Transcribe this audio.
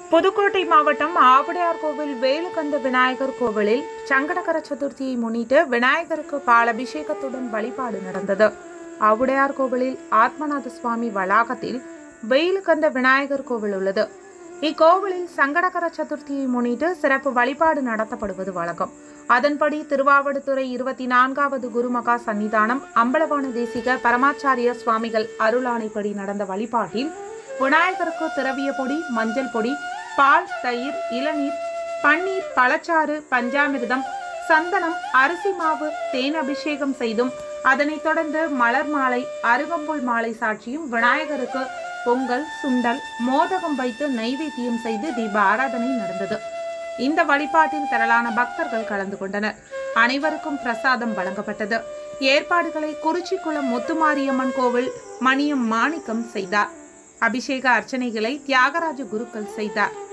புதுக்கோட்டை மாவட்டம் ஆவுடையார்கோவில் வேலுகந்த விநாயகர் கோவிலில் சங்கடகர சதுர்த்தியை முன்னிட்டு விநாயகருக்கு பால் அபிஷேகத்துடன் வழிபாடு நடந்தது. ஆவுடையார்கோவிலில் ஆத்மநாத சுவாமி வளாகத்தில் வேலுகந்த விநாயகர் கோவில் உள்ளது. இக்கோவிலில் சங்கடகர சதுர்த்தியை முன்னிட்டு சிறப்பு வழிபாடு நடத்தப்படுவது வழக்கம். அதன்படி திருவாவடுதுறை 24வது குருமகா சன்னிதானம் அம்பலவான தேசிக பரமாச்சாரிய சுவாமிகள் அருளாணைப்படி நடந்த வழிபாட்டில் விநாயகருக்கு திரவிய பொடி, மஞ்சள் பொடி, பால், தயிர், இளநீர், பன்னீர், பழச்சாறு, பஞ்சாமிர்தம், சந்தனம், அரிசி மாவு, தேன் அபிஷேகம் செய்தும் அதனைத் தொடர்ந்து மலர் மாலை, அருகம்புல் மாலை சாட்சியும் விநாயகருக்கு பொங்கல், சுண்டல், மோதகம் வைத்து நைவேத்தியம் செய்து தீப ஆராதனை நடந்தது. இந்த வழிபாட்டில் திரளான பக்தர்கள் கலந்து கொண்டனர். அனைவருக்கும் பிரசாதம் வழங்கப்பட்டது. ஏற்பாடுகளை குறிச்சிக்குளம் முத்துமாரியம்மன் கோவில் மணியம் மாணிக்கம் செய்தார். அபிஷேக அர்ச்சனைகளை தியாகராஜ குருக்கள் செய்தார்.